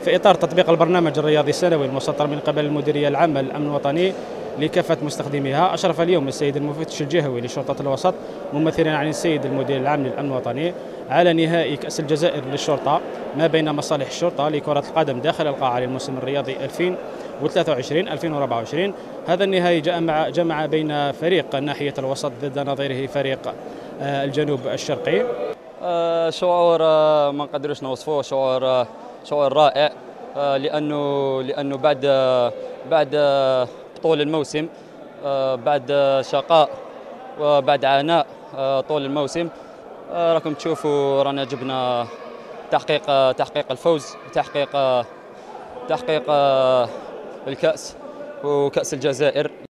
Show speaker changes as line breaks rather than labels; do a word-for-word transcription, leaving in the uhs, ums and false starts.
في إطار تطبيق البرنامج الرياضي السنوي المسطر من قبل المديرية العامة للأمن الوطني لكافة مستخدميها، أشرف اليوم السيد المفتش الجهوي لشرطة الوسط ممثلا عن السيد المدير العام للأمن الوطني على نهائي كأس الجزائر للشرطة ما بين مصالح الشرطة لكرة القدم داخل القاعة للموسم الرياضي ألفين وثلاثة وعشرين ألفين وأربعة وعشرين. هذا النهائي جاء مع جمع بين فريق ناحية الوسط ضد نظيره فريق الجنوب الشرقي.
شعور ما نقدروش نوصفوه، شعور شعور رائع، لأنه لأنه بعد بعد طول الموسم، بعد شقاء وبعد عناء طول الموسم، راكم تشوفوا رانا جبنا تحقيق تحقيق الفوز، تحقيق تحقيق الكأس وكأس الجزائر.